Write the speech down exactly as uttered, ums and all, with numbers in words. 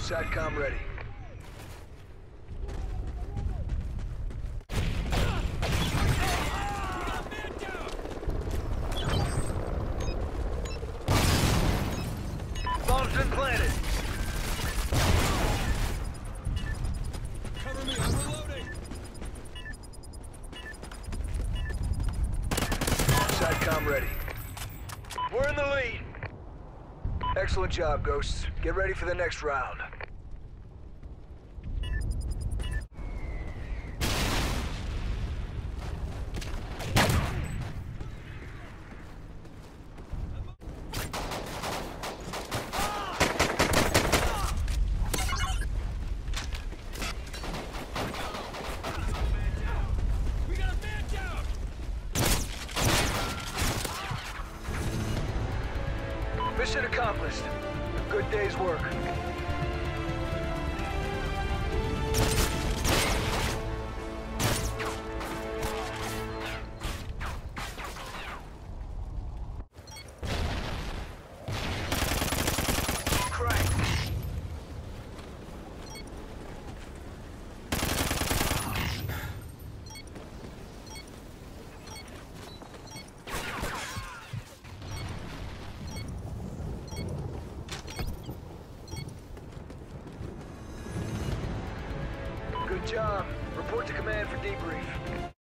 SATCOM ready. Bomb's been planted. Cover me, I'm reloading. SATCOM ready. We're in the lead. Excellent job, Ghosts. Get ready for the next round. We got a man down! Mission accomplished. A good day's work. Crack. Good job. Report to command for debrief.